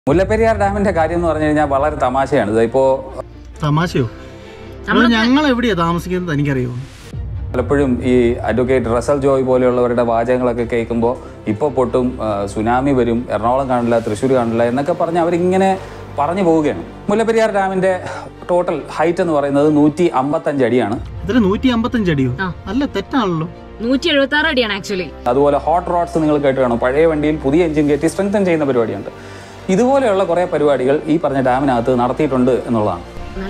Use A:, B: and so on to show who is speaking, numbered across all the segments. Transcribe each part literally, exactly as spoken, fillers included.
A: മുല്ലപ്പെരിയാർ ഡാമിന്റെ കാര്യം എന്ന് പറഞ്ഞു കഴിഞ്ഞാൽ വളരെ തമാശയാണ്. ഇതിപ്പോ
B: തമാശയോ? ഞങ്ങൾ എവിടെയാ താമസിക്കുന്നത് എനിക്കറിയോ?
A: പലപ്പോഴും ഈ അഡ്വക്കേറ്റ് റസൽ ജോയ് പോലെയുള്ളവരുടെ വാചകങ്ങളൊക്കെ കേൾക്കുമ്പോൾ ഇപ്പോൾ പൊട്ടും, സുനാമി വരും, എറണാകുളം കാണില്ല, തൃശ്ശൂർ കാണില്ല എന്നൊക്കെ പറഞ്ഞ് അവരിങ്ങനെ പറഞ്ഞു പോവുകയാണ്. മുല്ലപ്പെരിയാർ ഡാമിന്റെ ടോട്ടൽ ഹൈറ്റ് എന്ന് പറയുന്നത് നൂറ്റി അമ്പത്തഞ്ച് അടിയാണ്.
B: ഇതിന് നൂറ്റി അമ്പത്തഞ്ച് അടിയോ? അല്ല, തെറ്റാണല്ലോ.
C: നൂറ്റി എഴുപത്തി ആറ് അടിയാണ് ആക്ച്വലി.
A: അതുപോലെ ഹോട്ട് റോഡ്സ് നിങ്ങൾ കേട്ട് കാണും. പഴയ വണ്ടിയിൽ പുതിയ എഞ്ചിൻ കയറ്റി സ്ട്രെങ്തൻ ചെയ്യുന്ന പരിപാടിയുണ്ട്. ഇതുപോലെയുള്ള കുറെ പരിപാടികൾ ഈ പറഞ്ഞ ഡാമിനകത്ത് നടത്തിയിട്ടുണ്ട് എന്നുള്ളതാണ്.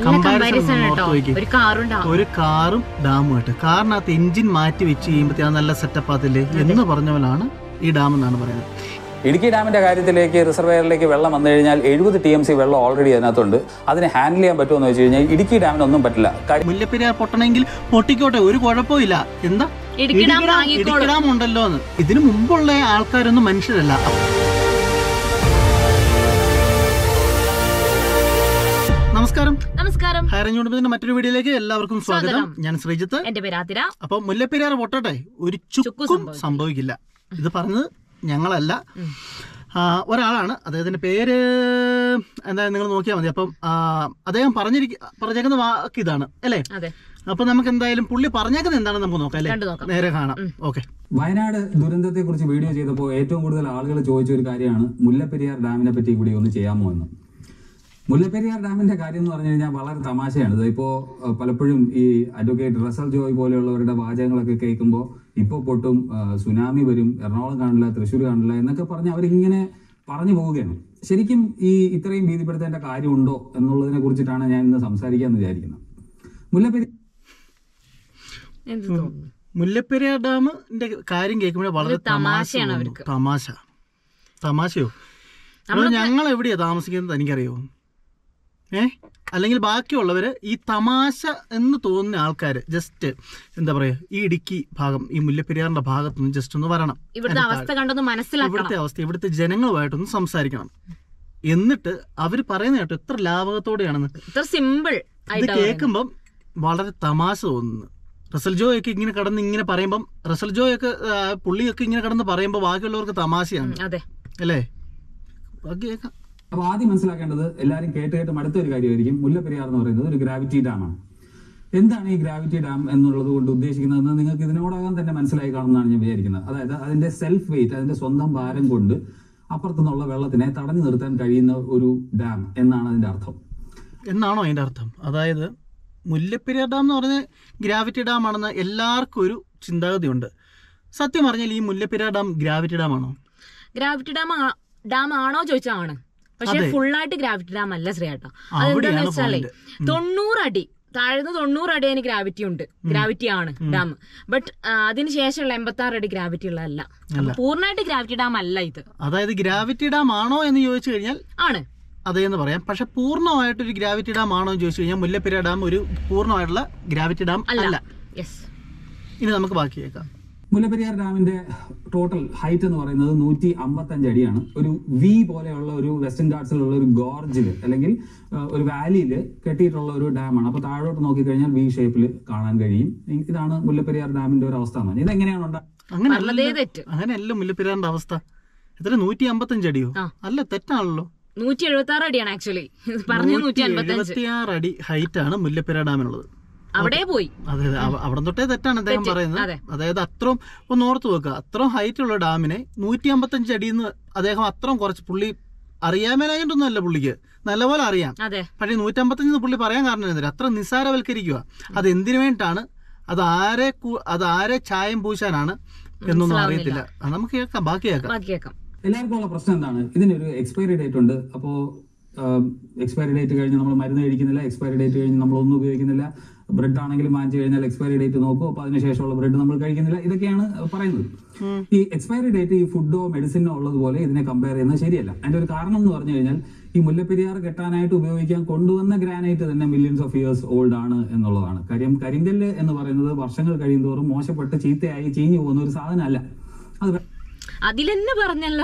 B: ഒരു കാറും ഡാമുമായിട്ട് കാറിനകത്ത് എഞ്ചിൻ മാറ്റി വെച്ച് കഴിയുമ്പോഴത്തേ നല്ല സെറ്റപ്പ് ആത്തില്ലേ എന്ന് പറഞ്ഞ പോലാണ് ഈ ഡാം എന്നാണ് പറയുന്നത്.
A: ഇടുക്കി ഡാമിന്റെ കാര്യത്തിലേക്ക് റിസർവെയറിലേക്ക് വെള്ളം വന്നു കഴിഞ്ഞാൽ എഴുപത് ടി എം സി വെള്ളം ഓൾറെഡി അതിനകത്തുണ്ട്. അതിനെ ഹാൻഡിൽ ചെയ്യാൻ പറ്റുമെന്ന് വെച്ച് കഴിഞ്ഞാൽ ഇടുക്കി ഡാമിനൊന്നും പറ്റില്ല.
B: മുല്ലപ്പെരിയാർ പൊട്ടണമെങ്കിൽ പൊട്ടിക്കോട്ടെ, ഒരു കുഴപ്പമില്ല. എന്താ ഇടുക്കി ഡാം ഉണ്ടല്ലോ എന്ന്. ഇതിനു മുമ്പുള്ള ആൾക്കാരൊന്നും മനുഷ്യരല്ല. നമസ്കാരം.
C: നമസ്കാരം.
B: ഹൈറേഞ്ച് മറ്റൊരു വീഡിയോയിലേക്ക് എല്ലാവർക്കും സ്വാഗതം. ഞാൻ ശ്രീജിത്ത്.
C: എന്റെ പേര് ആതിര.
B: അപ്പൊ മുല്ലപ്പെരിയാർ പൊട്ടട്ടെ, ഒരു ചുക്കും സംഭവിക്കില്ല. ഇത് പറഞ്ഞത് ഞങ്ങളല്ല, ഒരാളാണ്. അദ്ദേഹത്തിന്റെ പേര് എന്തായാലും നിങ്ങൾ നോക്കിയാൽ മതി. അപ്പം അദ്ദേഹം പറഞ്ഞിരിക്ക പറഞ്ഞേക്കുന്ന വാക്ക് ഇതാണ് അല്ലേ? അപ്പൊ നമുക്ക് എന്തായാലും പുള്ളി പറഞ്ഞേക്കുന്നത് എന്താണെന്ന് നമുക്ക് നോക്കാം അല്ലേ? നേരെ കാണാം. ഓക്കെ.
A: വയനാട് ദുരന്തത്തെ കുറിച്ച് വീഡിയോ ചെയ്തപ്പോൾ ഏറ്റവും കൂടുതൽ ആളുകൾ ചോദിച്ച ഒരു കാര്യമാണ് മുല്ലപ്പെരിയാർ ഡാമിനെ പറ്റി കൂടി ഒന്ന് ചെയ്യാമോ എന്ന്. മുല്ലപ്പെരിയാർ ഡാമിന്റെ കാര്യം എന്ന് പറഞ്ഞു കഴിഞ്ഞാൽ വളരെ തമാശയാണ്. ഇതിപ്പോ പലപ്പോഴും ഈ അഡ്വക്കേറ്റ് റസൽ ജോയ് പോലെയുള്ളവരുടെ വാചകങ്ങളൊക്കെ കേൾക്കുമ്പോൾ ഇപ്പോൾ പൊട്ടും, സുനാമി വരും, എറണാകുളം കാണില്ല, തൃശ്ശൂർ കാണില്ല എന്നൊക്കെ പറഞ്ഞ് അവരിങ്ങനെ പറഞ്ഞു പോവുകയാണ്. ശരിക്കും ഈ ഇത്രയും ഭീതിപ്പെടുത്തേണ്ട കാര്യമുണ്ടോ എന്നുള്ളതിനെ കുറിച്ചിട്ടാണ് ഞാൻ ഇന്ന് സംസാരിക്കാന്ന് വിചാരിക്കുന്നത്. മുല്ലപ്പെരിയാർ
B: മുല്ലപ്പെരിയാർ ഡാമിന്റെ കാര്യം കേൾക്കുമ്പോൾ വളരെ തമാശയാണ്. അവർക്ക് തമാശ തമാശയോ? ഞങ്ങൾ എവിടെയാ താമസിക്കുന്നത് എനിക്കറിയോ? ഏ അല്ലെങ്കിൽ ബാക്കിയുള്ളവര് ഈ തമാശ എന്ന് തോന്നുന്ന ആൾക്കാര് ജസ്റ്റ് എന്താ പറയാ, ഈ ഇടുക്കി ഭാഗം, ഈ മുല്ലപ്പെരിയാറിന്റെ ഭാഗത്തുനിന്ന് ജസ്റ്റ് ഒന്ന് വരണം.
C: ഇവിടുത്തെ അവസ്ഥ കണ്ടൊന്ന് മനസ്സിലാക്കണം.
B: ഇവിടുത്തെ അവസ്ഥ, ഇവിടുത്തെ ജനങ്ങളുമായിട്ടൊന്ന് സംസാരിക്കണം. എന്നിട്ട് അവര് പറയുന്ന കേട്ടോ എത്ര ലാഭകത്തോടെയാണെന്ന്.
C: ഇത്ര സിമ്പിൾ
B: ഇത് കേൾക്കുമ്പം വളരെ തമാശ തോന്നുന്നു. റസൽ ജോയ് ഒക്കെ ഇങ്ങനെ കടന്ന് ഇങ്ങനെ പറയുമ്പം, റസൽ ജോയ് ഒക്കെ പുള്ളിയൊക്കെ ഇങ്ങനെ കടന്ന് പറയുമ്പോ ബാക്കിയുള്ളവർക്ക് തമാശയാണ് അല്ലേ? ബാക്കി കേൾക്കാം.
A: അപ്പൊ ആദ്യം മനസ്സിലാക്കേണ്ടത്, എല്ലാവരും കേട്ട് കേട്ട് അടുത്തൊരു കാര്യമായിരിക്കും, മുല്ലപ്പെരിയാർ എന്ന് പറയുന്നത് ഒരു ഗ്രാവിറ്റി ഡാമാണ്. എന്താണ് ഈ ഗ്രാവിറ്റി ഡാം എന്നുള്ളത് കൊണ്ട് ഉദ്ദേശിക്കുന്നതെന്ന് നിങ്ങൾക്ക് ഇതിനോടകം തന്നെ മനസ്സിലായി കാണുമെന്നാണ് ഞാൻ വിചാരിക്കുന്നത്. അതായത് അതിന്റെ സെൽഫ് വെയിറ്റ്, അതിന്റെ സ്വന്തം ഭാരം കൊണ്ട് അപ്പുറത്തുനിന്നുള്ള വെള്ളത്തിനെ തടഞ്ഞു നിർത്താൻ കഴിയുന്ന ഒരു ഡാം എന്നാണ് അതിന്റെ അർത്ഥം.
B: എന്നാണോ അതിന്റെ അർത്ഥം? അതായത് മുല്ലപ്പെരിയാർ ഡാം എന്ന് പറഞ്ഞ ഗ്രാവിറ്റി ഡാം ആണെന്ന് എല്ലാവർക്കും ഒരു ചിന്താഗതിയുണ്ട്. സത്യം പറഞ്ഞാൽ ഈ മുല്ലപ്പെരിയാർ ഡാം ഗ്രാവിറ്റി ഡാം ആണോ?
C: ഗ്രാവിറ്റി ഡാം ഡാം ആണോ ചോദിച്ചാൽ ആണ്. പക്ഷെ ഫുള്ളായിട്ട് ഗ്രാവിറ്റി ഡാം അല്ല ശ്രീയേട്ടാ. അതെന്താന്ന് വെച്ചാലേ തൊണ്ണൂറ് അടി താഴ്ന്ന് തൊണ്ണൂറ് അടി അതിന് ഗ്രാവിറ്റി ഉണ്ട്, ഗ്രാവിറ്റി ആണ് ഡാം. ബട്ട് അതിന് ശേഷമുള്ള എൺപത്തി ആറ് അടി ഗ്രാവിറ്റി ഉള്ളതല്ല. പൂർണ്ണമായിട്ട് ഗ്രാവിറ്റി ഡാം അല്ല ഇത്.
B: അതായത് ഗ്രാവിറ്റി ഡാം ആണോ എന്ന് ചോദിച്ചു കഴിഞ്ഞാൽ
C: ആണ്,
B: അതേന്ന് പറയാം. പക്ഷെ പൂർണ്ണമായിട്ടൊരു ഗ്രാവിറ്റി ഡാം ആണോ എന്ന് ചോദിച്ചു കഴിഞ്ഞാൽ മുല്ലപ്പെരിയാർ ഡാം ഒരു പൂർണ്ണമായിട്ടുള്ള ഗ്രാവിറ്റി ഡാം അല്ല. ഇനി നമുക്ക് ബാക്കി കേൾക്കാം.
A: മുല്ലപ്പെരിയാർ ഡാമിന്റെ ടോട്ടൽ ഹൈറ്റ് എന്ന് പറയുന്നത് നൂറ്റി അമ്പത്തഞ്ച് അടിയാണ്. ഒരു വി പോലെയുള്ള ഒരു വെസ്റ്റേൺ ഗാർഡ്സിലുള്ള ഒരു ഗോർജില് അല്ലെങ്കിൽ ഒരു വാലിയിൽ കെട്ടിയിട്ടുള്ള ഒരു ഡാമാണ്. അപ്പൊ താഴോട്ട് നോക്കിക്കഴിഞ്ഞാൽ വി ഷേപ്പിൽ കാണാൻ കഴിയും. ഇതാണ് മുല്ലപ്പെരിയാർ ഡാമിന്റെ ഒരു അവസ്ഥ. ഇതെങ്ങനെയാണ്
B: ഉണ്ടാകുന്നത്? അങ്ങനെയല്ല മുല്ലപ്പെരിയാറിന്റെ അവസ്ഥ. എത്ര? നൂറ്റി അമ്പത്തഞ്ച് അടിയോ? അല്ല, തെറ്റാണല്ലോ.
C: നൂറ്റി എഴുപത്തി ആറ് അടിയാണ് ആക്ച്വലി. പറഞ്ഞു നൂറ്റി എഴുപത്തി
B: ആറ് അടി ഹൈറ്റ് ആണ് മുല്ലപ്പെരിയാർ ഡാമിനുള്ളത്.
C: അവിടെ പോയി.
B: അതെ, അവിടെ തൊട്ടേ തെറ്റാണ് അദ്ദേഹം പറയുന്നത്. അതായത് അത്രയും ഒന്ന് ഓർത്ത് വെക്കുക, അത്രയും ഹൈറ്റ് ഉള്ള ഡാമിനെ നൂറ്റി അമ്പത്തഞ്ച് അടിന്ന് അദ്ദേഹം അത്രയും കുറച്ച്, പുള്ളി അറിയാമേലായിട്ടൊന്നും അല്ല, പുള്ളിക്ക് നല്ലപോലെ അറിയാം. പക്ഷെ നൂറ്റമ്പത്തഞ്ച് പുള്ളി പറയാൻ കാരണം എന്തിനാ? അത്ര നിസ്സാരവൽക്കരിക്കുക. അത് എന്തിനു വേണ്ടിയിട്ടാണ്, അത് ആരെ അത് ആരെ ചായം പൂശാനാണ് എന്നൊന്നും അറിയത്തില്ല. നമുക്ക് കേൾക്കാം, ബാക്കി കേൾക്കാം.
A: എല്ലാവർക്കും ഉള്ള പ്രശ്നം എന്താണ്? ഇതിനൊരു എക്സ്പയറി ഡേറ്റ് ഉണ്ട്. അപ്പോ എക്സ്പയറി ഡേറ്റ് കഴിഞ്ഞ് നമ്മൾ മരുന്ന് കഴിക്കുന്നില്ല, എക്സ്പയറി ഡേറ്റ് കഴിഞ്ഞ് നമ്മൾ ഒന്നും ഉപയോഗിക്കുന്നില്ല. ബ്രെഡ് ആണെങ്കിലും വാങ്ങിച്ചു കഴിഞ്ഞാൽ എക്സ്പയറി ഡേറ്റ് നോക്കും, അപ്പൊ അതിനുശേഷമുള്ള ബ്രെഡ് നമ്മൾ കഴിക്കുന്നില്ല. ഇതൊക്കെയാണ് പറയുന്നത്. ഈ എക്സ്പയറി ഡേറ്റ് ഈ ഫുഡോ മെഡിസിനോ ഉള്ളതുപോലെ ഇതിനെ കമ്പയർ ചെയ്യുന്നത് ശരിയല്ല. അതിന്റെ ഒരു കാരണം എന്ന് പറഞ്ഞു കഴിഞ്ഞാൽ ഈ മുല്ലപ്പെരിയാർ കെട്ടാനായിട്ട് ഉപയോഗിക്കാൻ കൊണ്ടുവന്ന ഗ്രാനൈറ്റ് തന്നെ മില്യൺസ് ഓഫ് ഇയേഴ്സ് ഓൾഡ് ആണ് എന്നുള്ളതാണ് കാര്യം. കരിങ്കല്ല് എന്ന് പറയുന്നത് വർഷങ്ങൾ കഴിയുന്തോറും മോശപ്പെട്ട് ചീത്തയായി ചീഞ്ഞു പോകുന്ന ഒരു സാധനമല്ല. അത്
C: അതിലെന്നെ പറഞ്ഞല്ലോ,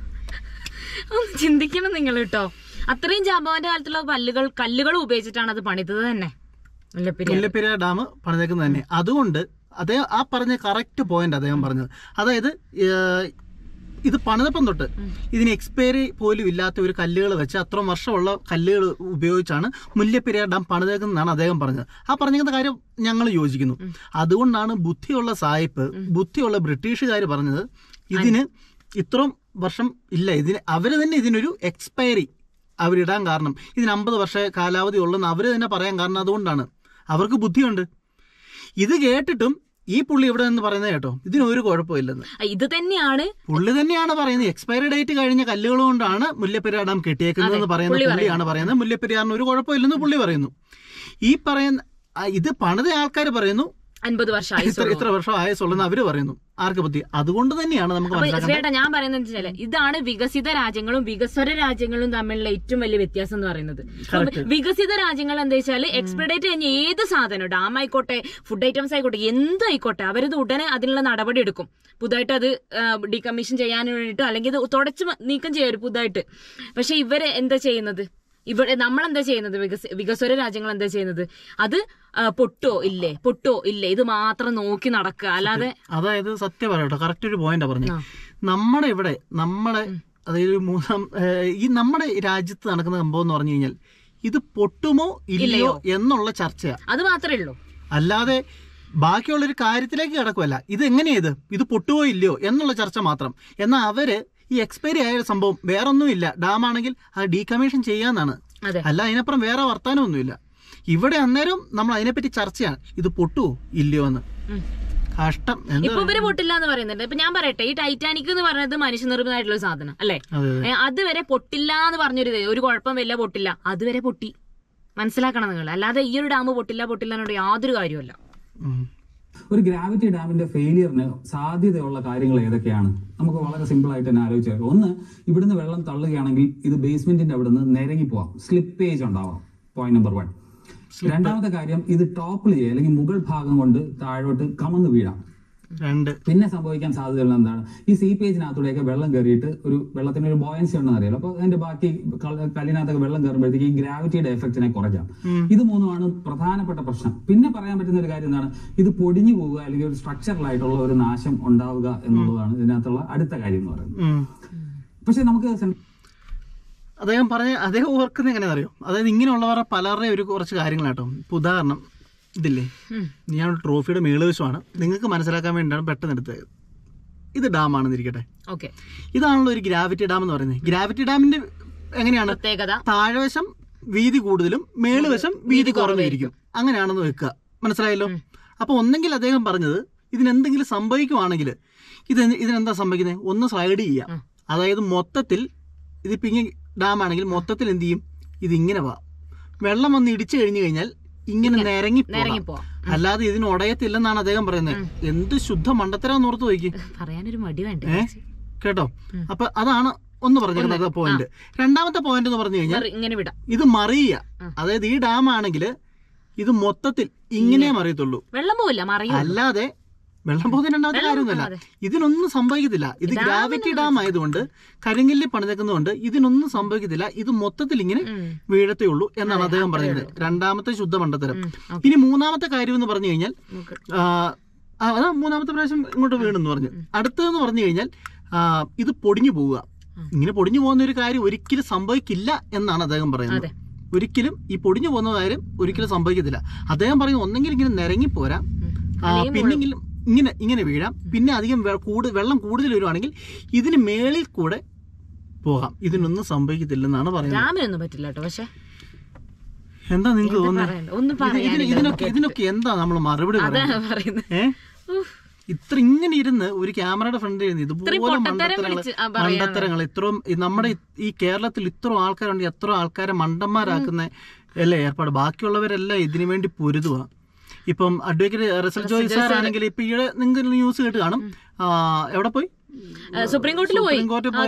C: ഒന്ന് ചിന്തിക്കണം നിങ്ങൾ കേട്ടോ. അത്രയും ജാമ്പവാന്റെ കാലത്തുള്ള പല്ലുകൾ കല്ലുകൾ ഉപയോഗിച്ചിട്ടാണ് അത് പണിതത് തന്നെ,
B: മുല്ലപ്പെരിയാർ ഡാം പണിതേക്കുന്നത് തന്നെ. അതുകൊണ്ട് അദ്ദേഹം ആ പറഞ്ഞ കറക്റ്റ് പോയിന്റ് അദ്ദേഹം പറഞ്ഞത്. അതായത് ഇത് പണിതപ്പം തൊട്ട് ഇതിന് എക്സ്പയറി പോലും ഇല്ലാത്ത ഒരു കല്ലുകൾ വെച്ച് അത്രയും വർഷമുള്ള കല്ലുകൾ ഉപയോഗിച്ചാണ് മുല്ലപ്പെരിയാർ ഡാം പണിതേക്കുന്നതാണ് അദ്ദേഹം പറഞ്ഞത്. ആ പറഞ്ഞിരിക്കുന്ന കാര്യം ഞങ്ങൾ യോജിക്കുന്നു. അതുകൊണ്ടാണ് ബുദ്ധിയുള്ള സായിപ്പ്, ബുദ്ധിയുള്ള ബ്രിട്ടീഷുകാർ പറഞ്ഞത് ഇതിന് ഇത്രയും വർഷം ഇല്ല, ഇതിന് അവർ തന്നെ ഇതിനൊരു എക്സ്പയറി അവരിടാൻ കാരണം, ഇതിന് അമ്പത് വർഷ കാലാവധി ഉള്ളെന്ന് അവർ തന്നെ പറയാൻ കാരണം അതുകൊണ്ടാണ്. അവർക്ക് ബുദ്ധിയുണ്ട്. ഇത് കേട്ടിട്ടും ഈ പുള്ളി ഇവിടെ നിന്ന് പറയുന്നത് കേട്ടോ ഇതിനൊരു കുഴപ്പമില്ലെന്ന്.
C: ഇത് തന്നെയാണ്
B: പുള്ളി തന്നെയാണ് പറയുന്നത്. എക്സ്പയറി ഡേറ്റ് കഴിഞ്ഞ കല്ലുകൾ കൊണ്ടാണ് മുല്ലപ്പെരിയാർ ഡാം കെട്ടിയേക്കുന്നതെന്ന് പറയുന്ന പുള്ളിയാണ് പറയുന്നത്. മുല്ലപ്പെരിയാറിന് ഒരു കുഴപ്പമില്ലെന്ന് പുള്ളി പറയുന്നു. ഈ പറയുന്ന ഇത് പണിത ആൾക്കാർ പറയുന്നു
C: അൻപത് വർഷം
B: ഇത്ര വർഷം ആയുസുള്ളെന്ന് അവര് പറയുന്നു. ആർക്ക് ബുദ്ധി? അതുകൊണ്ട് തന്നെയാണ് നമുക്ക്
C: ചേട്ടാ ഞാൻ പറയുന്നത് വെച്ചാല് ഇതാണ് വികസിത രാജ്യങ്ങളും വികസ്വര രാജ്യങ്ങളും തമ്മിലുള്ള ഏറ്റവും വലിയ വ്യത്യാസം എന്ന് പറയുന്നത്. വികസിത രാജ്യങ്ങൾ എന്താ വെച്ചാല് എക്സ്പയർഡേറ്റ് കഴിഞ്ഞ ഏത് സാധനം, ഡാം ആയിക്കോട്ടെ, ഫുഡ് ഐറ്റംസ് ആയിക്കോട്ടെ, എന്തായിക്കോട്ടെ, അവരത് ഉടനെ അതിനുള്ള നടപടി എടുക്കും. പുതുതായിട്ട് അത് ഡീകമ്മീഷൻ ചെയ്യാൻ വേണ്ടിട്ടോ അല്ലെങ്കിൽ ഇത് തുടച്ച് നീക്കം ചെയ്യാം ഒരു പുതുതായിട്ട്. പക്ഷെ ഇവര് എന്താ ചെയ്യുന്നത്? ഇവിടെ നമ്മളെന്താ ചെയ്യുന്നത്? വികസ വികസ്വര രാജ്യങ്ങൾ എന്താ ചെയ്യുന്നത്? അത് പൊട്ടോ ഇല്ലേ പൊട്ടോ ഇല്ലേ ഇത് മാത്രം നോക്കി നടക്കുക, അല്ലാതെ.
B: അതായത് സത്യം പറയട്ടോ, കറക്റ്റ് ഒരു പോയിന്റാ പറഞ്ഞു. നമ്മുടെ ഇവിടെ നമ്മുടെ അതായത് മൂന്നാം ഈ നമ്മുടെ രാജ്യത്ത് നടക്കുന്ന സംഭവം എന്ന് പറഞ്ഞു കഴിഞ്ഞാൽ ഇത് പൊട്ടുമോ ഇല്ലയോ എന്നുള്ള ചർച്ചയാണ്.
C: അത് മാത്രമേ ഉള്ളൂ.
B: അല്ലാതെ ബാക്കിയുള്ളൊരു കാര്യത്തിലേക്ക് കിടക്കുമല്ല. ഇത് എങ്ങനെയത് ഇത് പൊട്ടുമോ ഇല്ലയോ എന്നുള്ള ചർച്ച മാത്രം. എന്നാൽ അവര് ഈ എക്സ്പയറി ആയ സംഭവം വേറൊന്നുമില്ല, ഡാം ആണെങ്കിൽ അത് ഡീകമ്മീഷൻ ചെയ്യാന്നാണ്, അല്ല അതിനപ്പുറം വേറെ വർത്താനമൊന്നുമില്ല. ഇവിടെ അന്നേരം നമ്മൾ അതിനെപ്പറ്റി ചർച്ചയാണ്, ഇത് പൊട്ടുവോ ഇല്ലയോ എന്ന്. കഷ്ടം.
C: ഇപ്പൊ ഇവര് പൊട്ടില്ല എന്ന് പറയുന്നുണ്ട്. ഇപ്പൊ ഞാൻ പറയട്ടെ, ഈ ടൈറ്റാനിക് എന്ന് പറയുന്നത് മനുഷ്യനിർമ്മിതമായിട്ടുള്ള സാധനം അല്ലേ? അതുവരെ പൊട്ടില്ല എന്ന് പറഞ്ഞൊരു ഒരു കുഴപ്പം വല്ല പൊട്ടില്ല, അതുവരെ പൊട്ടി. മനസ്സിലാക്കണം നിങ്ങൾ. അല്ലാതെ ഈ ഒരു ഡാം പൊട്ടില്ല പൊട്ടില്ല എന്നോട് യാതൊരു കാര്യമല്ല.
A: ഒരു ഗ്രാവിറ്റി ഡാമിന്റെ ഫെയിലിയറിന് സാധ്യതയുള്ള കാര്യങ്ങൾ ഏതൊക്കെയാണ്? നമുക്ക് വളരെ സിമ്പിൾ ആയിട്ട് തന്നെ ആലോചിച്ചാൽ, ഒന്ന്, ഇവിടുന്ന് വെള്ളം തള്ളുകയാണെങ്കിൽ ഇത് ബേസ്മെന്റിന്റെ അവിടെ നിന്ന് നിരങ്ങി പോവാം, സ്ലിപ്പേജ് ഉണ്ടാവാം. Point number one. രണ്ടാമത്തെ കാര്യം, ഇത് ടോപ്പിൽ ചെയ്യുക അല്ലെങ്കിൽ മുകൾ ഭാഗം കൊണ്ട് താഴോട്ട് കമന്ന് വീഴാം.
B: രണ്ട്,
A: പിന്നെ സംഭവിക്കാൻ സാധ്യതയുള്ള എന്താണ്, ഈ സീപ്പേജിനകത്തൂടെയൊക്കെ വെള്ളം കയറിയിട്ട് ഒരു വെള്ളത്തിന് ഒരു ബോയൻസി ഉണ്ടെന്ന് അറിയാലോ. അപ്പൊ അതിന്റെ ബാക്കി കല്ലിനകത്തൊക്കെ വെള്ളം കയറുമ്പോഴത്തേക്ക് ഈ ഗ്രാവിറ്റിയുടെ എഫക്റ്റിനെ കുറയ്ക്കാം. ഇത് മൂന്നുമാണ് പ്രധാനപ്പെട്ട പ്രശ്നം. പിന്നെ പറയാൻ പറ്റുന്ന ഒരു കാര്യം എന്താണ്, ഇത് പൊടിഞ്ഞു പോവുക അല്ലെങ്കിൽ ഒരു സ്ട്രക്ചറലായിട്ടുള്ള ഒരു നാശം ഉണ്ടാവുക എന്നുള്ളതാണ് ഇതിനകത്തുള്ള അടുത്ത കാര്യം എന്ന് പറയുന്നത്. പക്ഷെ നമുക്ക്
B: അദ്ദേഹം പറഞ്ഞ അദ്ദേഹം ഓർക്കുന്നത് എങ്ങനെയാ അറിയോ, അതായത് ഇങ്ങനെയുള്ളവരുടെ പലരുടെയും ഒരു കുറച്ച് കാര്യങ്ങളാട്ടോ. ഇപ്പൊ ഉദാഹരണം ഇതില്ലേ, ഞാൻ ട്രോഫിയുടെ മേളുവശമാണ്, നിങ്ങൾക്ക് മനസ്സിലാക്കാൻ വേണ്ടിയാണ് പെട്ടെന്ന് എടുത്തത്. ഇത് ഡാമാണെന്നിരിക്കട്ടെ,
C: ഓക്കെ.
B: ഇതാണല്ലോ ഒരു ഗ്രാവിറ്റി ഡാം എന്ന് പറയുന്നത്. ഗ്രാവിറ്റി ഡാമിന്റെ എങ്ങനെയാണ്, താഴെവശം വീതി കൂടുതലും മേളുവശം വീതി കുറവായിരിക്കും, അങ്ങനെയാണെന്ന് വെക്കുക. മനസ്സിലായല്ലോ? അപ്പൊ ഒന്നെങ്കിൽ അദ്ദേഹം പറഞ്ഞത് ഇതിനെന്തെങ്കിലും സംഭവിക്കുവാണെങ്കിൽ ഇത് ഇതിനെന്താ സംഭവിക്കുന്നത്, ഒന്ന് സ്ലൈഡ് ചെയ്യാം. അതായത് മൊത്തത്തിൽ ഇതിപ്പോ ഇങ്ങനെ ഡാം ആണെങ്കിൽ മൊത്തത്തിൽ എന്ത് ചെയ്യും, ഇതിങ്ങനെ പോവാം. വെള്ളം വന്ന് ഇടിച്ചു കഴിഞ്ഞു കഴിഞ്ഞാൽ ഇങ്ങനെ നിരങ്ങി പോവാം, അല്ലാതെ ഇതിന് ഉടയത്തില്ലെന്നാണ് അദ്ദേഹം പറയുന്നത്. എന്ത് ശുദ്ധ മണ്ടത്തരാന്ന് ഓർത്ത് നോക്കി,
C: പറയാനൊരു മടി വേണ്ട
B: കേട്ടോ. അപ്പൊ അതാണ് ഒന്ന് പറഞ്ഞിരുന്നത് പോയിന്റ്. രണ്ടാമത്തെ പോയിന്റ് എന്ന് പറഞ്ഞു കഴിഞ്ഞാൽ ഇത് മറിയ, അതായത് ഈ ഡാം ആണെങ്കിൽ ഇത് മൊത്തത്തിൽ ഇങ്ങനെ മറിയത്തുള്ളൂ, അല്ലാതെ വെള്ളം പോകുന്ന രണ്ടാമത്തെ കാര്യമൊന്നുമല്ല. ഇതിനൊന്നും സംഭവിക്കത്തില്ല. ഇത് ഗ്രാവിറ്റി ഡാം ആയതുകൊണ്ട് കരിങ്കല്ല് പണിതേക്കുന്നതുകൊണ്ട് ഇതിനൊന്നും സംഭവിക്കത്തില്ല. ഇത് മൊത്തത്തിൽ ഇങ്ങനെ വീഴത്തേ ഉള്ളൂ എന്നാണ് അദ്ദേഹം പറയുന്നത്. രണ്ടാമത്തെ ശുദ്ധ മണ്ടത്തരം. ഇനി മൂന്നാമത്തെ കാര്യം എന്ന് പറഞ്ഞു കഴിഞ്ഞാൽ, അതാ മൂന്നാമത്തെ പ്രാവശ്യം ഇങ്ങോട്ട് വീണെന്ന് പറഞ്ഞു. അടുത്തതെന്ന് പറഞ്ഞു കഴിഞ്ഞാൽ ഇത് പൊടിഞ്ഞു പോവുക. ഇങ്ങനെ പൊടിഞ്ഞു പോകുന്ന ഒരു കാര്യം ഒരിക്കലും സംഭവിക്കില്ല എന്നാണ് അദ്ദേഹം പറയുന്നത്. ഒരിക്കലും ഈ പൊടിഞ്ഞു പോകുന്ന കാര്യം ഒരിക്കലും സംഭവിക്കത്തില്ല. അദ്ദേഹം പറയുന്നത് ഒന്നെങ്കിൽ ഇങ്ങനെ നിരങ്ങിപ്പോരാ, പിന്നെങ്കിലും ഇങ്ങനെ ഇങ്ങനെ വീഴാം, പിന്നെ അധികം കൂടുതൽ വെള്ളം കൂടുതൽ വരുവാണെങ്കിൽ ഇതിന് മേളിൽ കൂടെ പോകാം. ഇതിനൊന്നും സംഭവിക്കത്തില്ലെന്നാണ് പറയുന്നത്. എന്താ നിങ്ങൾക്ക് തോന്നുന്നത്? ഇതിനൊക്കെ ഇതിനൊക്കെ എന്താ നമ്മൾ മറുപടി പറയുന്നത്? ഏഹ് ഇത്ര ഇങ്ങനെ ഇരുന്ന് ഒരു ക്യാമറയുടെ ഫ്രണ്ടിൽ ഇരുന്ന് ഇതുപോലെ മണ്ടത്തരങ്ങൾ മണ്ടത്തരങ്ങൾ ഇത്രയും നമ്മുടെ ഈ കേരളത്തിൽ ഇത്ര ആൾക്കാരുണ്ട്, എത്ര ആൾക്കാരെ മണ്ടന്മാരാക്കുന്ന അല്ലേ ഏർപ്പാട്. ബാക്കിയുള്ളവരെല്ലാം ഇതിനു വേണ്ടി പൊരുതുക. ഇപ്പം അഡ്വക്കേറ്റ് റസൽ ജോയ് സാർ ആണെങ്കിൽ ഇപ്പൊ ഈയിടെ നിങ്ങൾക്ക് ന്യൂസ് കേട്ട് കാണും, എവിടെ പോയി,
C: സുപ്രീം കോർട്ടിൽ പോയി.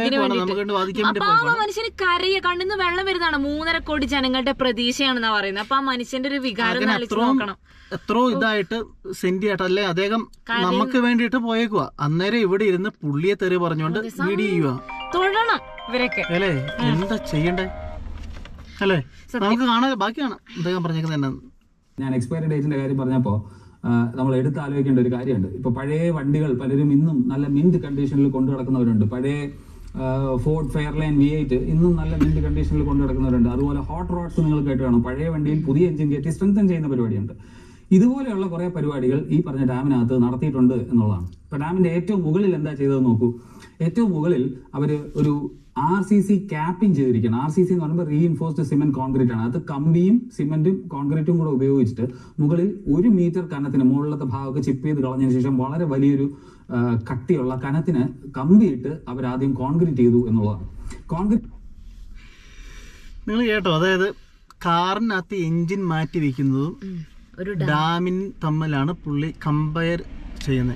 B: നമുക്ക്
C: മനുഷ്യന് കരയ കണ്ണിന്ന് വെള്ളം വരുന്നതാണ്. മൂന്നര കോടി ജനങ്ങളുടെ പ്രതീക്ഷയാണെന്നാ പറയുന്നത്. അപ്പൊ ആ മനുഷ്യന്റെ ഒരു വികാരം
B: എത്രയോ ഇതായിട്ട് സെന്റിയായിട്ട് അല്ലെ അദ്ദേഹം നമുക്ക് വേണ്ടിയിട്ട് പോയേക്കുക. അന്നേരം ഇവിടെ ഇരുന്ന് പുള്ളിയെ തെറി പറഞ്ഞുകൊണ്ട് വീഡിയോ ചെയ്യുക.
C: തൊഴണം ഇവരൊക്കെ
B: അല്ലേ, എന്താ ചെയ്യണ്ടേ അല്ലേ? നമുക്ക് കാണാൻ ബാക്കി കാണാം അദ്ദേഹം പറഞ്ഞേക്കുന്നത്.
A: ഞാൻ എക്സ്പയറി ഡേറ്റിന്റെ കാര്യം പറഞ്ഞപ്പോൾ നമ്മൾ എടുത്താലോചിക്കേണ്ട ഒരു കാര്യമുണ്ട്. ഇപ്പൊ പഴയ വണ്ടികൾ പലരും ഇന്നും നല്ല മിന്റ് കണ്ടീഷനിൽ കൊണ്ടു നടക്കുന്നവരുണ്ട്. പഴയ ഫോർഡ് ഫെയർലൈൻ വി എയ്റ്റ് ഇന്നും നല്ല മിന്റ് കണ്ടീഷനിൽ കൊണ്ടു നടക്കുന്നവരുണ്ട്. അതുപോലെ ഹോട്ട് റോഡ്സ് നിങ്ങൾ കേട്ട് കാണും. പഴയ വണ്ടിയിൽ പുതിയ എഞ്ചിൻ കയറ്റി സ്ട്രെങ്തൻ ചെയ്യുന്ന പരിപാടിയുണ്ട്. ഇതുപോലെയുള്ള കുറെ പരിപാടികൾ ഈ പറഞ്ഞ ഡാമിനകത്ത് നടത്തിയിട്ടുണ്ട് എന്നുള്ളതാണ്. ഇപ്പൊ ഡാമിന്റെ ഏറ്റവും മുകളിൽ എന്താ ചെയ്തത് നോക്കൂ. ഏറ്റവും മുകളിൽ അവര് ഒരു ആർ സി സി ക്യാപ്പിംഗ് ചെയ്തിരിക്കുകയാണ്. ആർ സി സി എന്ന് പറയുമ്പോൾ റീഇൻഫോഴ്സ്ഡ് സിമെന്റ് കോൺക്രീറ്റ് ആണ്. അത് കമ്പിയും സിമെന്റും കോൺക്രീറ്റും കൂടെ ഉപയോഗിച്ചിട്ട് മുകളിൽ ഒരു മീറ്റർ കനത്തിന് മുകളിലത്തെ ഭാഗമൊക്കെ ചിപ്പ് ചെയ്ത് കളഞ്ഞതിന് ശേഷം വളരെ വലിയൊരു കട്ടിയുള്ള കനത്തിന് കമ്പിയിട്ട് അവരാദ്യം കോൺക്രീറ്റ് ചെയ്തു എന്നുള്ളതാണ്. കോൺക്രീറ്റ്
B: നിങ്ങൾ കേട്ടോ, അതായത് കാറിനകത്ത് എഞ്ചിൻ മാറ്റി വെക്കുന്നതും ഡാമിൻ തമ്മിലാണ് പുള്ളി കമ്പയർ ചെയ്യുന്നത്.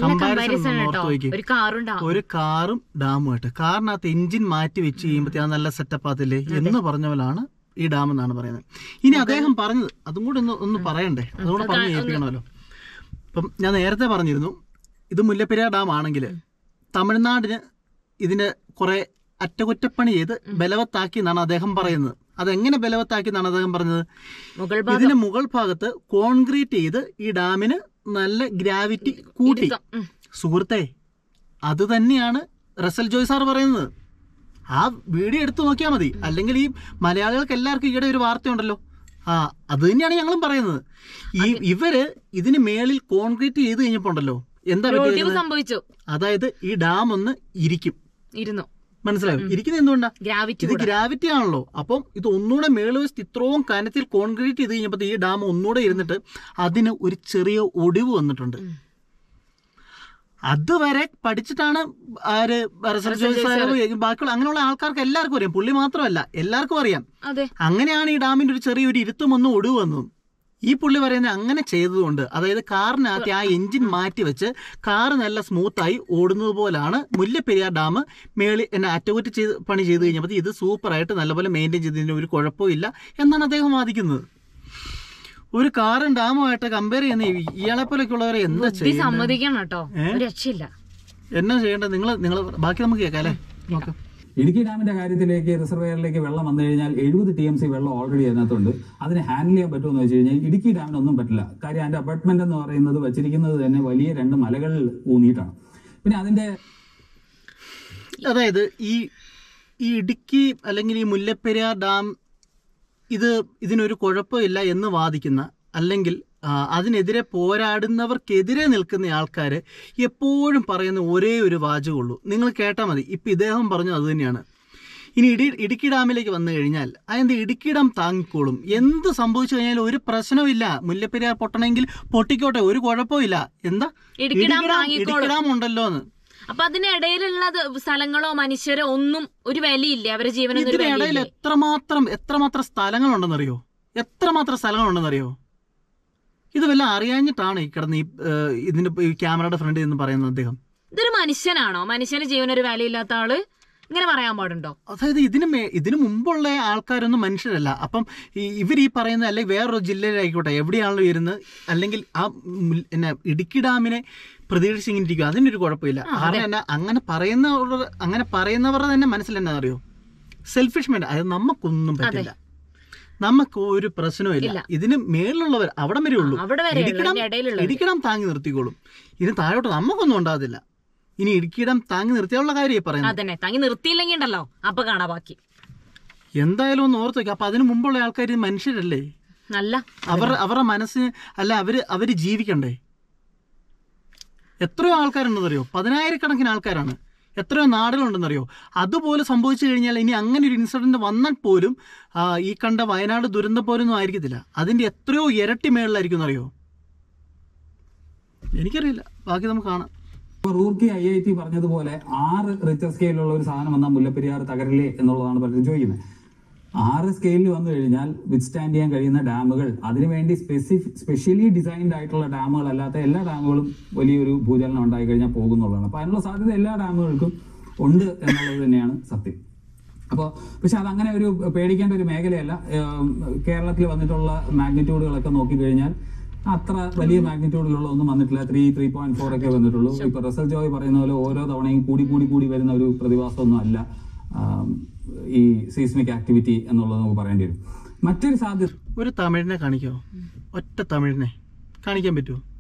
B: ഒരു കാറും ഡാമുമായിട്ട്. കാറിനകത്ത് എഞ്ചിൻ മാറ്റി വെച്ച് കഴിയുമ്പോഴത്തേ അത് നല്ല സെറ്റപ്പ് ആത്തില്ലേ എന്ന് പറഞ്ഞ പോലാണ് ഈ ഡാം എന്നാണ് പറയുന്നത്. ഇനി അദ്ദേഹം പറഞ്ഞത് അതും കൂടെ ഒന്ന് ഒന്ന് പറയണ്ടേ, അതുകൂടെ പറഞ്ഞ് കേൾപ്പിക്കണമല്ലോ. ഇപ്പം ഞാൻ നേരത്തെ പറഞ്ഞിരുന്നു, ഇത് മുല്ലപ്പെരിയാർ ഡാം ആണെങ്കിൽ തമിഴ്നാടിന് ഇതിന് കുറെ അറ്റകുറ്റപ്പണി ചെയ്ത് ബലവത്താക്കി എന്നാണ് അദ്ദേഹം പറയുന്നത്. അതെങ്ങനെ ബലവത്താക്കി എന്നാണ് അദ്ദേഹം പറഞ്ഞത്? ഇതിന് മുകൾ ഭാഗത്ത് കോൺക്രീറ്റ് ചെയ്ത് ഈ ഡാമിന് നല്ല ഗ്രാവിറ്റി കൂട്ടി. സുഹൃത്തെ, അത് തന്നെയാണ് റസൽ ജോയ് സാർ പറയുന്നത്. ആ വീഡിയോ എടുത്തു നോക്കിയാൽ മതി. അല്ലെങ്കിൽ ഈ മലയാളികൾക്ക് എല്ലാവർക്കും ഈയിടെ ഒരു വാർത്തയുണ്ടല്ലോ, ആ അത് തന്നെയാണ് ഞങ്ങളും പറയുന്നത്. ഈ ഇവര് ഇതിന് മേളിൽ കോൺക്രീറ്റ് ചെയ്ത് കഴിഞ്ഞപ്പോണ്ടല്ലോ എന്താ സംഭവിച്ചു? അതായത് ഈ ഡാം ഒന്ന് ഇരിക്കും. ഇരുന്നു, മനസ്സിലായോ? ഇരിക്കുന്നത് എന്തുകൊണ്ടാ? ഇത് ഗ്രാവിറ്റി ആണല്ലോ. അപ്പം ഇത് ഒന്നുകൂടെ മേളുവശത്ത് ഇത്രയും കനത്തിൽ കോൺക്രീറ്റ് ചെയ്ത് കഴിഞ്ഞപ്പോൾ ഈ ഡാം ഒന്നുകൂടെ ഇരുന്നിട്ട് അതിന് ഒരു ചെറിയ ഒടിവ് വന്നിട്ടുണ്ട്. അതുവരെ പഠിച്ചിട്ടാണ് ആര് ബാക്കിയുള്ള അങ്ങനെയുള്ള ആൾക്കാർക്ക് എല്ലാവർക്കും അറിയാം. പുള്ളി മാത്രമല്ല, എല്ലാവർക്കും അറിയാം. അങ്ങനെയാണ് ഈ ഡാമിന്റെ ഒരു ചെറിയൊരു ഇരുത്തും ഒന്നും ഒടിവ് വന്നതും. ഈ പുള്ളി പറയുന്നത് അങ്ങനെ ചെയ്തതുകൊണ്ട്, അതായത് കാറിനകത്ത് ആ എഞ്ചിൻ മാറ്റി വെച്ച് കാറ് നല്ല സ്മൂത്തായി ഓടുന്നത് പോലാണ് മുല്ലപ്പെരിയാർ ഡാം മേളി എന്നെ അറ്റകുറ്റി ചെയ്ത് പണി ചെയ്ത് കഴിഞ്ഞപ്പോൾ ഇത് സൂപ്പറായിട്ട് നല്ലപോലെ മെയിൻറ്റെയിൻ ചെയ്തതിന് ഒരു കുഴപ്പമില്ല എന്നാണ് അദ്ദേഹം വാദിക്കുന്നത്. ഒരു കാറും ഡാമുമായിട്ട് കമ്പയർ ചെയ്യുന്ന ഇയാളെ പോലെയൊക്കെയുള്ളവരെ എന്താ ചെയ്യുക? എന്നാ ചെയ്യേണ്ടത്? നിങ്ങൾ നിങ്ങൾ ബാക്കി നമുക്ക് കേൾക്കാം അല്ലേ? നോക്കാം.
A: ഇടുക്കി ഡാമിന്റെ കാര്യത്തിലേക്ക് റിസർവെയറിലേക്ക് വെള്ളം വന്നു കഴിഞ്ഞാൽ എഴുപത് ടി എം സി വെള്ളം ഓൾറെഡി അതിനകത്തുണ്ട്. അതിന് ഹാൻഡിൽ ചെയ്യാൻ പറ്റുമെന്ന് വെച്ച് കഴിഞ്ഞാൽ ഇടുക്കി ഡാമിനൊന്നും പറ്റില്ല. കാര്യം അതിന്റെ അപ്പാർട്ട്മെന്റ് എന്ന് പറയുന്നത് വെച്ചിരിക്കുന്നത് തന്നെ വലിയ രണ്ട് മലകളിൽ ഊന്നിയിട്ടാണ്. പിന്നെ അതിന്റെ
B: അതായത് ഈ ഈ ഇടുക്കി അല്ലെങ്കിൽ ഈ മുല്ലപ്പെരിയാർ ഡാം ഇത് ഇതിനൊരു കുഴപ്പമില്ല എന്ന് വാദിക്കുന്ന, അല്ലെങ്കിൽ അതിനെതിരെ പോരാടുന്നവർക്കെതിരെ നിൽക്കുന്ന ആൾക്കാർ എപ്പോഴും പറയുന്ന ഒരേ ഒരു വാചകമുള്ളൂ, നിങ്ങൾ കേട്ടാൽ മതി. ഇപ്പം ഇദ്ദേഹം പറഞ്ഞു അത് തന്നെയാണ്. ഇനി ഇടി ഇടുക്കി ഡാമിലേക്ക് വന്നു കഴിഞ്ഞാൽ അതെന്ത് ഇടുക്കി ഡാം താങ്ങിക്കോളും. എന്ത് സംഭവിച്ചു കഴിഞ്ഞാൽ ഒരു പ്രശ്നമില്ല. മുല്ലപ്പെരിയാർ പൊട്ടണമെങ്കിൽ പൊട്ടിക്കോട്ടെ, ഒരു കുഴപ്പമില്ല. എന്താ ഇടുക്കി ഡാം ഉണ്ടല്ലോ എന്ന്.
C: അപ്പൊ അതിനിടയിലുള്ള സ്ഥലങ്ങളോ മനുഷ്യരോ ഒന്നും ഒരു വിലയില്ല. അവരുടെ ജീവന
B: ഇതിനിടയിൽ എത്രമാത്രം എത്രമാത്രം സ്ഥലങ്ങളുണ്ടെന്നറിയോ? എത്രമാത്രം സ്ഥലങ്ങളുണ്ടെന്നറിയോ? ഇത് വല്ല അറിയാഞ്ഞിട്ടാണ് ഈ കിടന്ന് ഈ ഇതിന്റെ ക്യാമറയുടെ ഫ്രണ്ടിൽ നിന്ന് പറയുന്നത് അദ്ദേഹം.
C: ഇതൊരു മനുഷ്യനാണോ? മനുഷ്യന് ജീവനൊരു വിലയില്ലാത്ത ആള് ഇങ്ങനെ പറയാൻ പാടുണ്ടോ?
B: അതായത് ഇതിന് ഇതിനു മുമ്പുള്ള ആൾക്കാരൊന്നും മനുഷ്യരല്ല. അപ്പം ഇവർ ഈ പറയുന്ന അല്ലെങ്കിൽ വേറൊരു ജില്ലയിലായിക്കോട്ടെ എവിടെയാണല്ലോ ഇരുന്ന്, അല്ലെങ്കിൽ ആ എന്നാ ഇടുക്കി ഡാമിനെ പ്രതീക്ഷിച്ചിങ്ങനെ ഇരിക്കും, അതിനൊരു കുഴപ്പമില്ല. കാരണം എന്നാ അങ്ങനെ പറയുന്നവർ അങ്ങനെ പറയുന്നവരുടെ തന്നെ മനസ്സിൽ എന്നാ അറിയോ? സെൽഫിഷ്മെന്റ്. അത് നമുക്കൊന്നും പറ്റില്ല, നമുക്ക് ഒരു പ്രശ്നവുമില്ല. ഇതിന് മേളിലുള്ളവർ അവിടെ വരെ ഉള്ളൂ. ഇടുക്കിടം താങ്ങി നിർത്തിക്കോളും. ഇതിന് താഴോട്ട് നമുക്കൊന്നും ഉണ്ടാകത്തില്ല. ഇനി ഇടുക്കിയിടം താങ്ങി നിർത്തിയുള്ള കാര്യം പറയുന്നത്.
C: താങ്ങി നിർത്തിയില്ലെങ്കിൽ ഉണ്ടല്ലോ അപ്പൊ കാണാ ബാക്കി.
B: എന്തായാലും ഒന്ന് ഓർത്ത് വെക്കാം. അപ്പൊ അതിന് മുമ്പുള്ള ആൾക്കാർ മനുഷ്യരല്ലേ?
C: അല്ല,
B: അവർ അവരുടെ മനസ്സിന് അല്ല അവര് അവര് ജീവിക്കണ്ടേ? എത്രയോ ആൾക്കാരുണ്ടെന്നറിയോ? പതിനായിരക്കണക്കിന് ആൾക്കാരാണ്. എത്രയോ നാടുകളുണ്ടെന്നറിയോ? അതുപോലെ സംഭവിച്ചു കഴിഞ്ഞാൽ ഇനി അങ്ങനെ ഒരു ഇൻസിഡന്റ് വന്നാൽ പോലും ഈ കണ്ട വയനാട് ദുരന്തം പോലൊന്നും ആയിരിക്കത്തില്ല. അതിന്റെ എത്രയോ ഇരട്ടി മേളിലായിരിക്കും എന്നറിയോ? എനിക്കറിയില്ല, ബാക്കി നമുക്ക് കാണാം.
A: റൂർക്കി ഐ ഐ ടി പറഞ്ഞതുപോലെ ആറ് റിച്ചർ സ്കെയിലുള്ള ഒരു സാധനം വന്നാൽ മുല്ലപ്പെരിയാർ തകരില്ലേ എന്നുള്ളതാണ് പലരും ചോദിക്കുന്നത്. ആറ് സ്കെയിലിൽ വന്നു കഴിഞ്ഞാൽ വിത്ത്സ്റ്റാൻഡ് ചെയ്യാൻ കഴിയുന്ന ഡാമുകൾ, അതിനുവേണ്ടി സ്പെസിഫിക് സ്പെഷ്യലി ഡിസൈൻഡ് ആയിട്ടുള്ള ഡാമുകൾ അല്ലാത്ത എല്ലാ ഡാമുകളും വലിയൊരു ഭൂചലനം ഉണ്ടായി കഴിഞ്ഞാൽ പോകുന്നുള്ളതാണ്. അപ്പൊ അതിനുള്ള സാധ്യത എല്ലാ ഡാമുകൾക്കും ഉണ്ട് എന്നുള്ളത് തന്നെയാണ് സത്യം. അപ്പോൾ പക്ഷെ അതങ്ങനെ ഒരു പേടിക്കേണ്ട ഒരു മേഖലയല്ല. കേരളത്തിൽ വന്നിട്ടുള്ള മാഗ്നിറ്റ്യൂഡുകളൊക്കെ നോക്കിക്കഴിഞ്ഞാൽ അത്ര വലിയ മാഗ്നിറ്റ്യൂഡിലുള്ള ഒന്നും വന്നിട്ടില്ല. ത്രീ ത്രീ പോയിന്റ് ഫോർ ഒക്കെ വന്നിട്ടുള്ളൂ. ഇപ്പൊ റസൽ ജോയ് പറയുന്ന പോലെ ഓരോ തവണയും കൂടി കൂടി കൂടി വരുന്ന ഒരു പ്രതിഭാസമൊന്നും അല്ല ഈ സീസ്മിക് ആക്ടിവിറ്റി എന്നുള്ളത് നമുക്ക് പറയേണ്ടി വരും. മറ്റൊരു സാധ്യത,
B: ഒരു തമിഴിനെ കാണിക്കോ? ഒറ്റ തമിഴിനെ കാണിക്കാൻ പറ്റുമോ?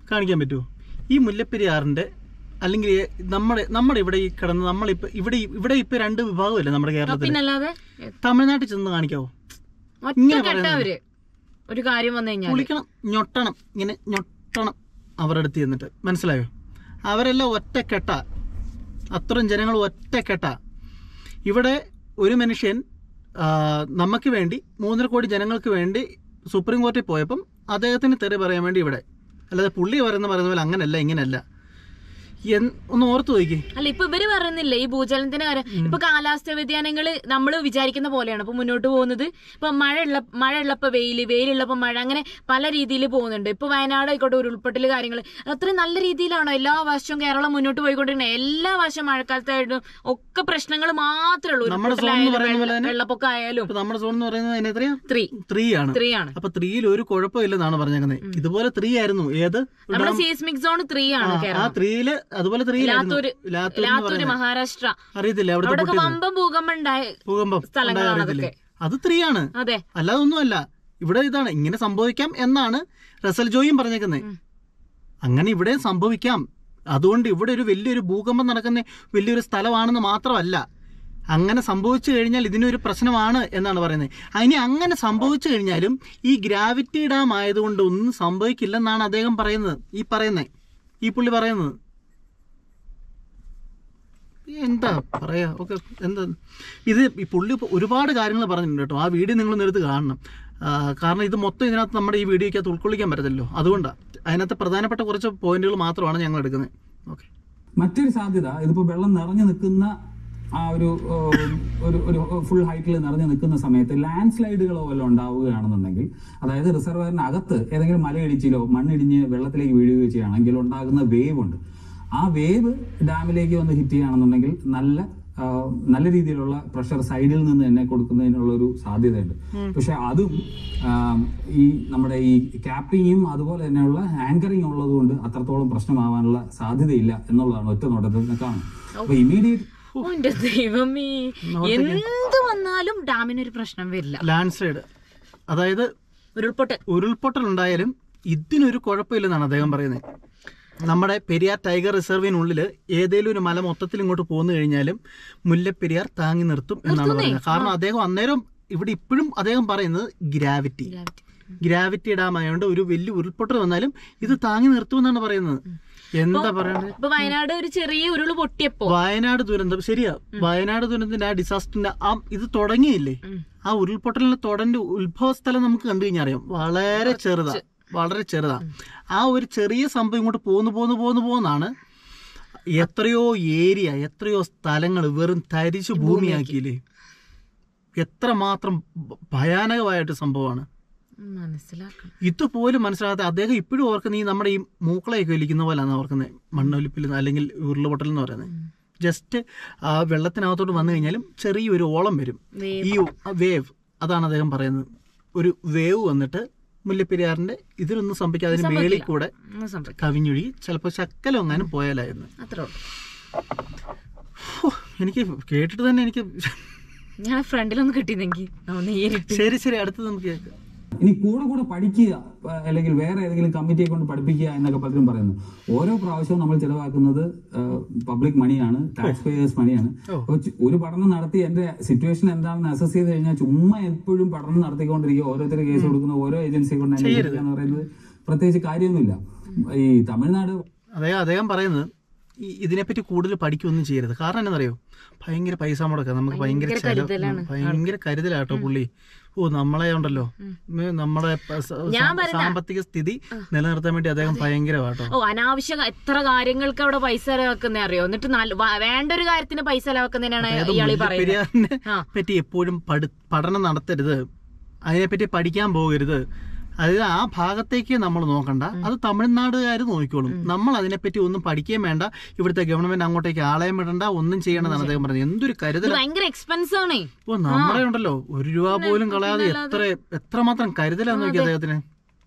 B: കാണിക്കാൻ പറ്റുമോ? ഈ മുല്ലപ്പെരിയാറിന്റെ അല്ലെങ്കിൽ നമ്മുടെ നമ്മുടെ ഇവിടെ ഈ കിടന്ന് നമ്മളിപ്പോ ഇവിടെ ഇവിടെ ഇപ്പൊ രണ്ട് വിഭാഗമല്ലേ നമ്മുടെ കേരളത്തിൽ. തമിഴ്നാട്ടിൽ ചെന്ന് കാണിക്കാവോ?
C: ഇങ്ങനെ ഒരു കാര്യം വന്നു കഴിഞ്ഞാൽ
B: കുളിക്കണം, ഞൊട്ടണം, ഇങ്ങനെ ഞൊട്ടണം അവരുടെ അടുത്ത് ചെന്നിട്ട്. മനസ്സിലായോ? അവരെല്ലാം ഒറ്റക്കെട്ട, അത്രയും ജനങ്ങൾ ഒറ്റക്കെട്ട. ഇവിടെ ഒരു മനുഷ്യൻ നമുക്ക് വേണ്ടി മൂന്നര കോടി ജനങ്ങൾക്ക് വേണ്ടി സുപ്രീം കോടതിയിൽ പോയപ്പം അദ്ദേഹത്തിന് തെറി പറയാൻ വേണ്ടി ഇവിടെ, അല്ലാതെ പുള്ളി പറയുന്ന പറയുന്ന പോലെ അങ്ങനല്ല ഇങ്ങനല്ല. ഒന്ന് ഓർത്തു നോക്കി.
C: അല്ല ഇപ്പൊ ഇവര് പറയുന്നില്ല ഈ ഭൂചലനത്തിന്റെ കാര്യം. ഇപ്പൊ കാലാവസ്ഥ വ്യതിയാനങ്ങൾ നമ്മൾ വിചാരിക്കുന്ന പോലെയാണ് ഇപ്പൊ മുന്നോട്ട് പോകുന്നത്. ഇപ്പൊ മഴ ഉള്ള മഴ ഉള്ളപ്പോ വെയില്, വെയിലുള്ളപ്പോ മഴ, അങ്ങനെ പല രീതിയിൽ പോകുന്നുണ്ട്. ഇപ്പൊ വയനാട് ആയിക്കോട്ടെ, ഉരുൾപൊട്ടൽ കാര്യങ്ങൾ അത്രയും നല്ല രീതിയിലാണോ എല്ലാ വർഷവും കേരളം മുന്നോട്ട് പോയിക്കൊണ്ടിരിക്കുന്നത്? എല്ലാ വർഷവും മഴക്കാലത്തായിട്ടും ഒക്കെ പ്രശ്നങ്ങൾ മാത്രമേ ഉള്ളൂ. വെള്ളപ്പൊക്കം ആയാലും
B: നമ്മുടെ സോൺ എന്ന് പറയുന്നത്
C: ത്രീ
B: ത്രീ ആണ്
C: ത്രീ ആണ്
B: അപ്പൊ ത്രീയിൽ ഒരു കുഴപ്പമില്ലെന്നാണ് പറഞ്ഞേക്കുന്നത്. ഇതുപോലെ ത്രീ ആയിരുന്നു ഏത്
C: നമ്മുടെ സീസ്മിക് സോൺ ത്രീ ആണ്
B: ആ ത്രീയില്. അതുപോലെ
C: ലാത്തൂര് മഹാരാഷ്ട്ര
B: അറിയത്തില്ല, അവിടെ
C: വമ്പം ഭൂകമ്പം ഉണ്ടായ
B: ഭൂകമ്പം സ്ഥലങ്ങളാണ്. അത് ത്രീ ആണ്,
C: അതെ,
B: അല്ലാതെ ഒന്നുമല്ല. ഇവിടെ ഇതാണ് ഇങ്ങനെ സംഭവിക്കാം എന്നാണ് റസൽ ജോയും പറഞ്ഞേക്കുന്നത്. അങ്ങനെ ഇവിടെ സംഭവിക്കാം. അതുകൊണ്ട് ഇവിടെ ഒരു വലിയൊരു ഭൂകമ്പം നടക്കുന്ന വലിയൊരു സ്ഥലമാണെന്ന് മാത്രമല്ല, അങ്ങനെ സംഭവിച്ചു കഴിഞ്ഞാൽ ഇതിനൊരു പ്രശ്നമാണ് എന്നാണ് പറയുന്നത്. അതിന് അങ്ങനെ സംഭവിച്ചു കഴിഞ്ഞാലും ഈ ഗ്രാവിറ്റി ഡാം ആയതുകൊണ്ട് ഒന്നും സംഭവിക്കില്ലെന്നാണ് അദ്ദേഹം പറയുന്നത്. ഈ പറയുന്നത് ഈ പുള്ളി പറയുന്നത് എന്താ പറയാ ഓക്കെ. എന്താ ഇത് ഈ പുള്ളി ഒരുപാട് കാര്യങ്ങൾ പറഞ്ഞിട്ടുണ്ട് കേട്ടോ. ആ വീഡിയോ നിങ്ങൾ എടുത്ത് കാണണം. കാരണം ഇത് മൊത്തം ഇതിനകത്ത് നമ്മുടെ ഈ വീഡിയോയ്ക്കകത്ത് ഉൾക്കൊള്ളിക്കാൻ പറ്റത്തില്ലല്ലോ. അതുകൊണ്ടാണ് അതിനകത്ത് പ്രധാനപ്പെട്ട കുറച്ച് പോയിന്റുകൾ മാത്രമാണ് ഞങ്ങൾ എടുക്കുന്നത്. ഓക്കെ.
A: മറ്റൊരു സാധ്യത, ഇതിപ്പോ വെള്ളം നിറഞ്ഞു നിൽക്കുന്ന ആ ഒരു ഒരു ഒരു ഫുൾ ഹൈറ്റിൽ നിറഞ്ഞു നിൽക്കുന്ന സമയത്ത് ലാൻഡ് സ്ലൈഡുകളോ വല്ലതും ഉണ്ടാവുകയാണെന്നുണ്ടെങ്കിൽ, അതായത് റിസർവറിനകത്ത് ഏതെങ്കിലും മലയിടിച്ചിലോ മണ്ണിടിഞ്ഞ് വെള്ളത്തിലേക്ക് വീഴുകയോ ചെയ്യുകയാണെങ്കിൽ ഉണ്ടാകുന്ന വേവ് ഉണ്ട്. ആ വേവ് ഡാമിലേക്ക് വന്ന് ഹിറ്റ് ചെയ്യുകയാണെന്നുണ്ടെങ്കിൽ നല്ല നല്ല രീതിയിലുള്ള പ്രഷർ സൈഡിൽ നിന്ന് തന്നെ കൊടുക്കുന്നതിനുള്ള ഒരു സാധ്യതയുണ്ട്. പക്ഷെ അതും ഈ നമ്മുടെ ഈ ക്യാപ്പിങ്ങും അതുപോലെ തന്നെയുള്ള ആങ്കറിങ് ഉള്ളത് കൊണ്ട് അത്രത്തോളം പ്രശ്നമാവാനുള്ള സാധ്യതയില്ല എന്നുള്ളതാണ് ഒറ്റ നോട്ടത്തിൽ കാണുന്നത്. അപ്പൊ ഇമീഡിയറ്റ്
C: ദൈവമേ, എന്ത് വന്നാലും ഡാമിനൊരു പ്രശ്നം വരില്ല.
B: ലാൻഡ് സ്ലൈഡ്, അതായത്
C: ഉരുൾപൊട്ടൽ
B: ഉരുൾപൊട്ടൽ ഉണ്ടായാലും ഇതിനൊരു കുഴപ്പമില്ലെന്നാണ് അദ്ദേഹം പറയുന്നത്. നമ്മുടെ പെരിയാർ ടൈഗർ റിസർവിനുള്ളിൽ ഏതെങ്കിലും ഒരു മല മൊത്തത്തിൽ ഇങ്ങോട്ട് പോന്നു കഴിഞ്ഞാലും മുല്ലപ്പെരിയാർ താങ്ങി നിർത്തും എന്നാണ് പറയുന്നത്. കാരണം അദ്ദേഹം അന്നേരം ഇവിടെ ഇപ്പോഴും അദ്ദേഹം പറയുന്നത് ഗ്രാവിറ്റി ഗ്രാവിറ്റി ഡാം ആയതുകൊണ്ട് ഒരു വലിയ ഉരുൾപൊട്ടൽ വന്നാലും ഇത് താങ്ങി നിർത്തും എന്നാണ് പറയുന്നത്. എന്താ പറയണ്ടത്?
C: വയനാട് ഒരു ചെറിയ ഉരുള് പൊട്ടിയപ്പോ
B: വയനാട് ദുരന്തം ശരിയാ, വയനാട് ദുരന്തത്തിന്റെ ആ ഡിസാസ്റ്ററിന്റെ ആ ഇത് തുടങ്ങിയില്ലേ, ആ ഉരുൾപൊട്ടലിന്റെ തുടന്റെ ഉത്ഭവ സ്ഥലം നമുക്ക് കണ്ടു കഴിഞ്ഞാൽ അറിയാം. വളരെ ചെറുതാ, വളരെ ചെറുതാ. ആ ഒരു ചെറിയ സംഭവം ഇങ്ങോട്ട് പോന്നു പോന്നു പോന്നു പോന്നാണ് എത്രയോ ഏരിയ, എത്രയോ സ്ഥലങ്ങൾ വെറും തരിച്ചു ഭൂമിയാക്കിയില്ലേ. എത്രമാത്രം ഭയാനകമായിട്ട് സംഭവമാണ്. ഇതുപോലും മനസ്സിലാകാത്ത അദ്ദേഹം ഇപ്പോഴും ഓർക്കുന്ന ഈ നമ്മുടെ ഈ മൂക്കളയൊക്കെ വലിക്കുന്ന പോലെയാണ് ഓർക്കുന്നത്. മണ്ണൊലിപ്പിൽ അല്ലെങ്കിൽ ഉരുളുപൊട്ടൽ എന്ന് പറയുന്നത്. ജസ്റ്റ് ആ വെള്ളത്തിനകത്തോട്ട് വന്നു കഴിഞ്ഞാലും ചെറിയൊരു ഓളം വരും, ഈ വേവ്. അതാണ് അദ്ദേഹം പറയുന്നത്. ഒരു വേവ് വന്നിട്ട് മുല്ലപ്പെരിയാറിന്റെ ഇതിലൊന്നും സംഭവിക്കാതെ അതിന് മേളിൽ കൂടെ കവിഞ്ഞൊഴുകി ചിലപ്പോൾ ശക്കലം എങ്ങാനും പോയാലായിരുന്നു. എനിക്ക് കേട്ടിട്ട് തന്നെ എനിക്ക്
C: ഞാൻ ഫ്രണ്ടിലൊന്ന് കിട്ടിയെങ്കിൽ.
B: ശരി ശരി അടുത്തത് നമുക്ക് കേൾക്കാം.
A: ഇനി കൂടെ കൂടെ പഠിക്കുക, അല്ലെങ്കിൽ വേറെ ഏതെങ്കിലും കമ്മിറ്റിയെ കൊണ്ട് പഠിപ്പിക്കുക എന്നൊക്കെ പലരും പറയുന്നു. ഓരോ പ്രാവശ്യവും നമ്മൾ ചിലവാക്കുന്നത് പബ്ലിക് മണിയാണ്, ടാക്സ് പേയേഴ്സ് മണിയാണ്. ഒരു പഠനം നടത്തി എന്റെ സിറ്റുവേഷൻ എന്താണെന്ന് അസസ് ചെയ്ത് കഴിഞ്ഞാൽ ചുമ്മാ എപ്പോഴും പഠനം നടത്തിക്കൊണ്ടിരിക്കുക, ഓരോരുത്തർ കേസ് കൊടുക്കുന്ന ഓരോ ഏജൻസിയെ കൊണ്ട് എന്ന് പറയുന്നത് പ്രത്യേകിച്ച് കാര്യമൊന്നുമില്ല. ഈ തമിഴ്നാട്
B: അതെ അദ്ദേഹം പറയുന്നത് ഇതിനെപ്പറ്റി കൂടുതൽ പഠിക്കുകയൊന്നും ചെയ്യരുത്. കാരണം എന്താണെന്നറിയോ, ഭയങ്കര പൈസ മുടക്കുക, നമുക്ക് ഭയങ്കര ഭയങ്കര കരുതലാട്ടോ പുള്ളി. ഓ നമ്മളെ ഉണ്ടല്ലോ, നമ്മുടെ സാമ്പത്തിക സ്ഥിതി നിലനിർത്താൻ വേണ്ടി അദ്ദേഹം ഭയങ്കരമാട്ടോ.
C: ഓ അനാവശ്യ എത്ര കാര്യങ്ങൾക്ക് അവിടെ പൈസ ചെലവാക്കുന്ന അറിയോ, എന്നിട്ട് വേണ്ട ഒരു കാര്യത്തിന് പൈസ ചെലവാക്കുന്നതിനാണ് ഇയാളീ പറയുന്നത്.
B: പറ്റി എപ്പോഴും പഠനം നടത്തരുത്, അതിനെപ്പറ്റി പഠിക്കാൻ പോകരുത്. അതായത് ആ ഭാഗത്തേക്ക് നമ്മൾ നോക്കണ്ട, അത് തമിഴ്നാടുകാർ നോക്കിക്കോളും. നമ്മൾ അതിനെപ്പറ്റി ഒന്നും പഠിക്കുകയും വേണ്ട, ഇവിടുത്തെ ഗവൺമെന്റ് അങ്ങോട്ടേക്ക് ആളെയും വിടണ്ട, ഒന്നും ചെയ്യണമെന്നാണ് അദ്ദേഹം പറഞ്ഞത്. എന്തൊരു കരുതൽ.
C: ഭയങ്കര എക്സ്പെൻസ് ആണ്.
B: ഓ നമ്മളെ ഉണ്ടല്ലോ ഒരു രൂപ പോലും കളയാതെ എത്ര എത്രമാത്രം കരുതലാന്ന് നോക്കി അദ്ദേഹത്തിന്.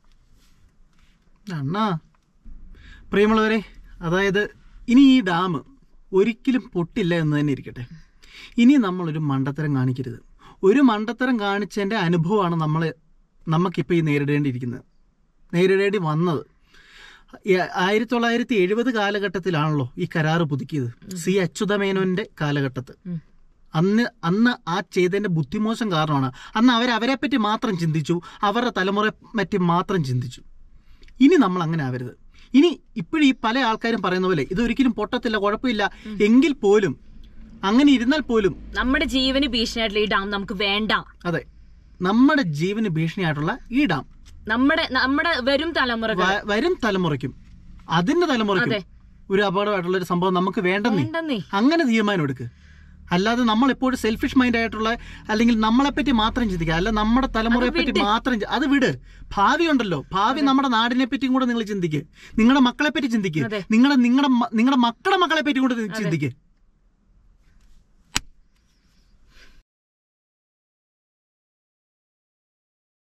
B: അണ്ണാ പ്രിയമുള്ളവരെ, അതായത് ഇനി ഈ ഡാം ഒരിക്കലും പൊട്ടില്ല എന്ന് തന്നെ ഇരിക്കട്ടെ. ഇനി നമ്മളൊരു മണ്ടത്തരം കാണിക്കരുത്. ഒരു മണ്ടത്തരം കാണിച്ചതിന്റെ അനുഭവമാണ് നമ്മൾ നമുക്കിപ്പോൾ ഈ നേരിടേണ്ടിയിരിക്കുന്നത്, നേരിടേണ്ടി വന്നത്. ആയിരത്തി തൊള്ളായിരത്തി എഴുപത് കാലഘട്ടത്തിലാണല്ലോ ഈ കരാറ് പുതുക്കിയത്, സി അച്യുതമേനോന്റെ കാലഘട്ടത്ത്. അന്ന് അന്ന് ആ ചെയ്തതിന്റെ ബുദ്ധിമോശം കാരണമാണ്. അന്ന് അവർ അവരെ പറ്റി മാത്രം ചിന്തിച്ചു, അവരുടെ തലമുറയെ പറ്റി മാത്രം ചിന്തിച്ചു. ഇനി നമ്മൾ അങ്ങനെ ആവരുത്. ഇനി ഇപ്പോഴും ഈ പല ആൾക്കാരും പറയുന്ന പോലെ ഇതൊരിക്കലും പൊട്ടത്തില്ല, കുഴപ്പമില്ല എങ്കിൽ പോലും, അങ്ങനെ ഇരുന്നാൽ പോലും
C: നമ്മുടെ ജീവന് ഭീഷണിയായിട്ടുള്ള ഈ ഡാം നമുക്ക് വേണ്ട.
B: അതെ, നമ്മുടെ ജീവന് ഭീഷണിയായിട്ടുള്ള ഈ ഡാം
C: നമ്മുടെ നമ്മുടെ വരും തലമുറ
B: വരും തലമുറയ്ക്കും അതിന്റെ തലമുറയ്ക്കും ഒരു അപകടമായിട്ടുള്ള ഒരു സംഭവം നമുക്ക് വേണ്ടെന്നേ. അങ്ങനെ തീരുമാനം എടുക്ക്. അല്ലാതെ നമ്മൾ എപ്പോഴും സെൽഫിഷ് മൈൻഡ് ആയിട്ടുള്ള, അല്ലെങ്കിൽ നമ്മളെ പറ്റി മാത്രം ചിന്തിക്കുക, അല്ല നമ്മുടെ തലമുറയെ പറ്റി മാത്രം, അത് വിട്. ഭാവി ഉണ്ടല്ലോ, ഭാവി നമ്മുടെ നാടിനെ പറ്റിയും കൂടെ നിങ്ങൾ ചിന്തിക്കുക, നിങ്ങളുടെ മക്കളെ പറ്റി ചിന്തിക്കുക, നിങ്ങളുടെ നിങ്ങളുടെ നിങ്ങളുടെ മക്കളുടെ മക്കളെ പറ്റി കൂടെ ചിന്തിക്കുക.